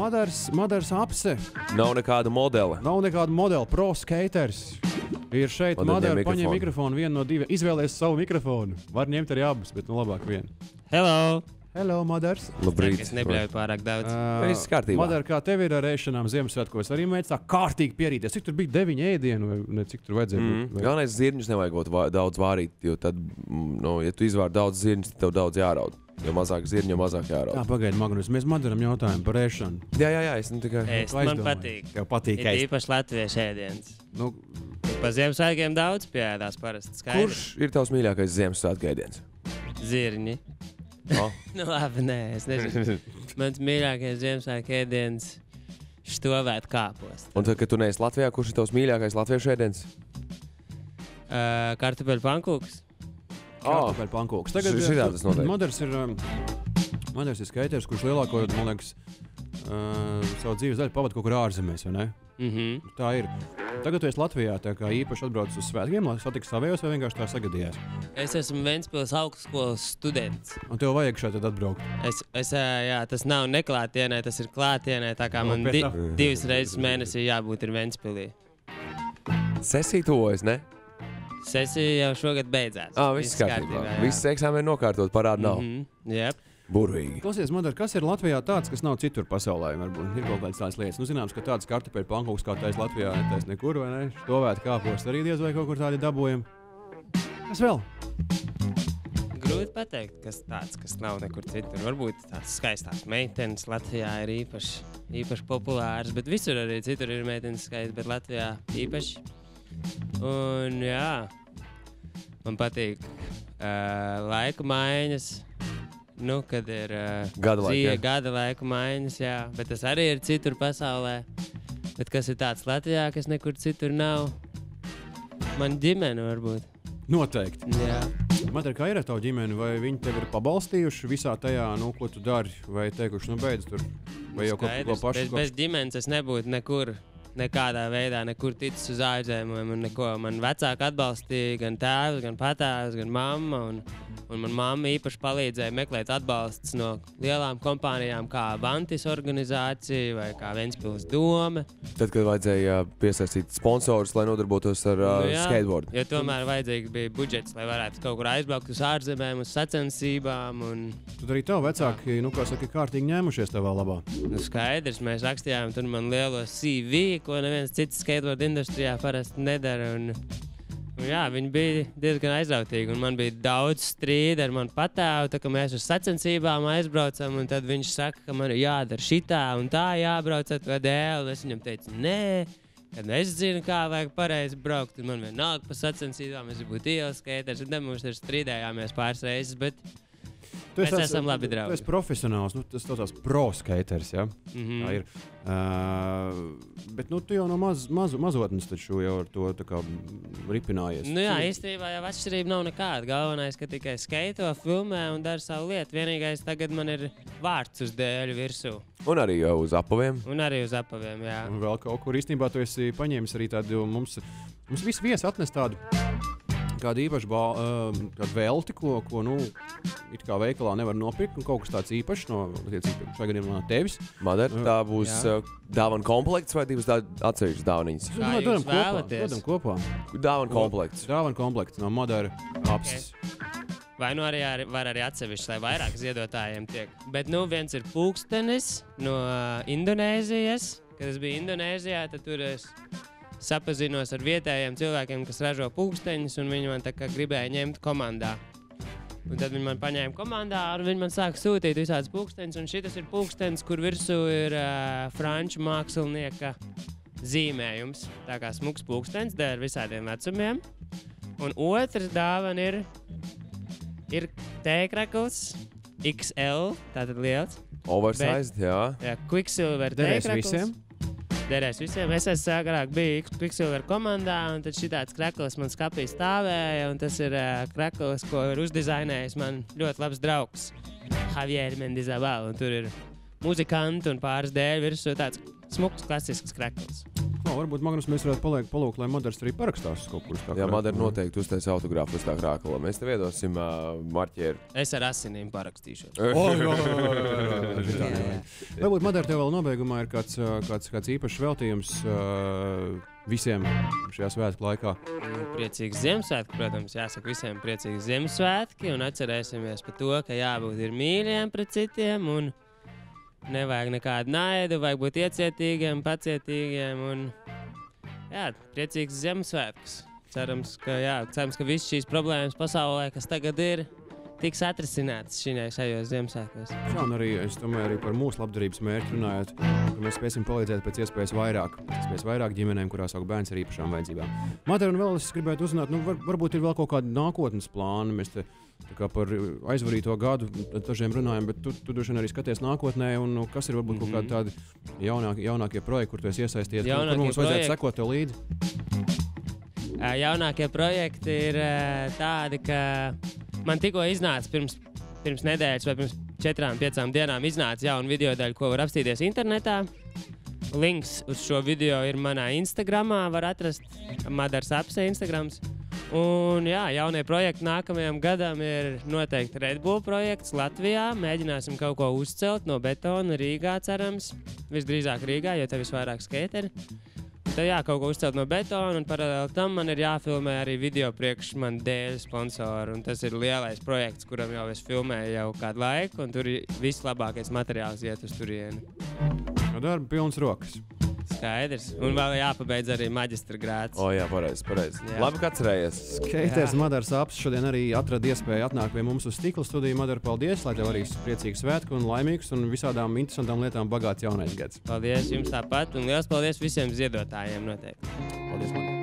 Madars apse. Nav nekāda modela. Nav nekāda modela, pro skaters. Ir šeit Madara, paņem mikrofonu, vienu no diviem. Izvēlies savu mikrofonu. Var ņemt arī abus, bet labāk vienu. Hello, Madars. Labrīt. Es nebļauju pārāk daudz. Viss kārtībā. Madara, kā tev ir ar ēšanām Ziemassvētkos? Arī mēģināt tā kārtīgi pierīties. Cik tur bija 9 ēdienu vai ne, cik tur vajadzēja? Galvenais zirņus nevajag daudz vārīt, jo tad, ja tu izvāri daudz zirņus, tad tev daudz jāraud. Jo mazāk zirņu, jo mazāk jāraud. Tā, pagaidi, Magnus, mēs Madaram jautājam par ēšanu. Jā, es ne tikai... Man patīk. Tev patīk Ir ēst. īpaši latviešu ēdiens. Nu, Pa Ziemassvētkiem daudz pieēdās parasti. Skaidrs. Kurš ir tavs mīļākais Ziemassvētku ēdiens? Zirņi. Oh. Nu labi, nē, es nezinu. Mans mīļākais Ziemassvētku ēdiens - štovēt kāpostu. Un tad, kad tu neesi Latvijā, kurš ir tavs mīļākais latviešu ēdiens? Kartupeļu pankūks. Kartupeļu pankūks. Tagad Šitā tas notiek. Madars ir skaiters, kurš lielāko, man liekas, savu dzīves daļu pavada kaut kur ārzemēs, vai ne? Tā ir. Tagad tu esi Latvijā, tā kā īpaši atbraucis uz svētkiem, lai satiks savējos vai vienkārši tā sagadījās? Es esmu Ventspils augstskolas students. Un tev vajag šeit atbraukt? Jā, tas nav neklātienē, tas ir klātienē, tā kā man divas reizes mēnesī jābūt ir Ventspilī. Sesija tuvojas, ne? Sesija jau šogad beidzās. Viss kārtībā. Viss eksāmeni nokārtot, parāda nav. Jep. Burvīgi. Klausies, Madara, kas ir Latvijā tāds, kas nav citur pasaulē? Varbūt ir kaut kādas tādas lietas. Nu, zināms, ka tādas kartupeļu pankūks kā tais Latvijā netais nekur, vai ne? Štovēt kāpostu arī diez vai kaut kur tādi dabojam. Kas vēl? Grūti pateikt, kas tāds, kas nav nekur citur. Varbūt tās skaistās meitenes Latvijā ir īpaši populāras, bet visur arī citur ir meitenes skaistas, bet Latvijā īpaši. Un jā, man patīk laika maiņas. Nu, kad ir gada laika maiņas, jā, bet tas arī ir citur pasaulē. Bet kas ir tāds Latvijā, kas nekur citur nav? Man ģimene varbūt. Noteikti. Jā. Madara, kā ir ar tavu ģimeni? Vai viņi tevi ir pabalstījuši visā tajā, ko tu dari? Vai teikuši, beidz tur? Vai jau kaut ko pašu? Bez ģimenes es nebūtu nekur, nekādā veidā, nekur ticis uz ārzemēm un neko. Man vecāki atbalstīja gan tēvs, gan patēvs, gan mamma. Un man mamma īpaši palīdzēja meklēt atbalstus no lielām kompānijām kā Vantis organizācija vai kā Ventspils doma. Tad, kad vajadzēja piesaistīt sponsorus, lai nodarbotos ar skateboardu. Jo tomēr vajadzīgs bija budžets, lai varētu kaut kur aizbraukt uz ārzemēm, uz sacensībām. Tad arī tavi vecāki, kārtīgi ņēmušies tavā labā. Nu skaidrs, mēs rakstījām tur man lielo CV, ko neviens cits skateboard industrijā parasti nedara. Jā, viņi bija diezgan aizrautīgi, un man bija daudz strīdu ar manu patēvu, tā kā mēs uz sacensībām aizbraucam, un tad viņš saka, ka man ir jādara šitā un tā jābrauc ar to dēlu, un es viņam teicu, nē, kad es zinu, kā vajag pareizi braukt, un man vienalga pa sacensībām, es būtu ielas skaters, un mums tur strīdējāmies pāris reizes, bet mēs esam labi draugi. Tu esi profesionāls, tas tās pro skaters, ja? Tā ir. Bet tu jau no mazotnes taču jau ar to tā kā ripinājies. Nu jā, īstenībā jau atšķirība nav nekāda. Galvenais, ka tikai skaito, filmē un dara savu lietu. Vienīgais tagad man ir vārds uz dēļu virsū. Un arī jau uz apaviem. Jā. Un vēl kaut kur īstenībā tu esi paņēmis arī tādu, mums visi viesi atnes tādu kādu īpašu velti, ko it kā veikalā nevar nopirkt, un kaut kas tāds īpašs no šajā gadījumā tevis. Madara, tā būs dāvana komplekts vai divas atsevišķas dāvaniņas? Dodam kopā. Dāvana komplekts. Dāvana komplekts no Madara apses. Vai nu arī var arī atsevišķi, lai vairāk ziedotājiem tiek. Bet viens ir pulkstenis no Indonēzijas. Kad es biju Indonēzijā, tad tur es sapazinos ar vietējiem cilvēkiem, kas ražo pulksteņus, un viņi man tā kā gribēja ņemt komandā. Un tad viņi man paņēma komandā, un viņi man sāka sūtīt visādas pulksteņus, un šitas ir pulkstenis, kur virsū ir franču mākslinieka zīmējums. Tā kā smuks pulkstenis, der visādiem vecumiem. Un otrs dāvana ir tēkrakls XL, tātad liels. Oversized, jā. Jā, Quicksilver tēkrakls. Derēs visiem. Es agrāk biju Quicksilver komandā, un tad šitāds krakls man skapī stāvēja, un tas ir krakls, ko ir uzdizainējis man ļoti labs draugs Javier Mendizabal, un tur ir muzikanti un pāris dēļu virsū tāds smuks, klasisks krakls. Varbūt Magnus mēs varētu palūkt, lai Madars arī parakstās kaut kur. Jā, Madara noteikti uztais autogrāfu uz tā krākla. Mēs tev iedosim marķieru. Es ar asinīm parakstīšu. Varbūt Madara tev vēl nobeigumā ir kāds īpašs veltījums visiem šajā svētku laikā. Priecīgs Ziemassvētku, protams, jāsaka visiem priecīgs Ziemassvētki un atcerēsimies par to, ka jābūt ir mīļiem pret citiem un nevajag nekādu naidu, vajag būt iecietīgiem, pacietīgiem un jā, priecīgs Ziemassvētkus. Cerams, ka visas šīs problēmas pasaulē, kas tagad ir, tiks atrisinātas šajos Ziemassvētkos. Jā, un arī, es domāju, arī par mūsu labdarības mērķi runājot, ka mēs spēsim palīdzēt pēc iespējas vairāk ģimenēm, kurās aug bērns ar īpašām vajadzībām. Madara, un vēl es gribētu uzzināt, varbūt ir vēl kaut kādi nākotnes plāni. Mēs te tā kā par aizvarīto gadu dažiem runājam, bet tu droši vien arī skaties nākotnē, un kas ir varbūt kaut kādi tādi jaunākie projekti, kur tu esi iesaistījies, kur mums vajadzētu sekot tev līdzi? Jaunākie projekti ir tādi, ka man tikko iznāca pirms nedēļas vai pirms 4-5 dienām iznāca jauna video daļa, ko var apstīties internetā. Links uz šo video ir manā Instagramā, var atrast Madars Apse Instagrams. Un jā, jaunie projekti nākamajam gadam ir noteikti Red Bull projekts Latvijā. Mēģināsim kaut ko uzcelt no betona Rīgā, cerams. Visdrīzāk Rīgā, jo te visvairāk skateri. Tad jā, kaut ko uzcelt no betona, un paralēli tam man ir jāfilmē arī video priekš man dēļ sponsoru. Un tas ir lielais projekts, kuram jau es filmēju jau kādu laiku, un tur vislabākais materiāls iet uz turieni. Darba pilns rokas. Skaidrs. Un vēl jāpabeidz arī maģistra grāds. Jā, pareizi. Labi, ka atcerējies. Skaters Madars Apse šodien arī atrada iespēju atnākt pie mums uz stikla studiju. Madara, paldies, lai tev arī priecīgs svētku un laimīgs un visādām interesantām lietām bagāts jaunais gads. Paldies jums tāpat, un liels paldies visiem ziedotājiem noteikti. Paldies, Madara.